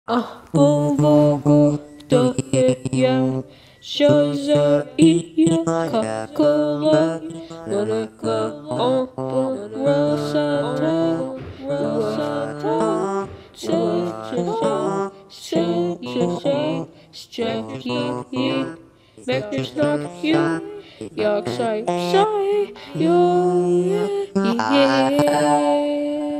보고 또해야 쇼저 이야 가까워 너네가 와사타 와사타 Sträcky Vectors not you Jag säger yo yeah